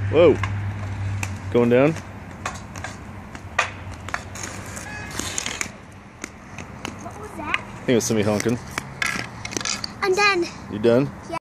Whoa. Going down? What was that? I think it was somebody honking. I'm done. You done? Yeah.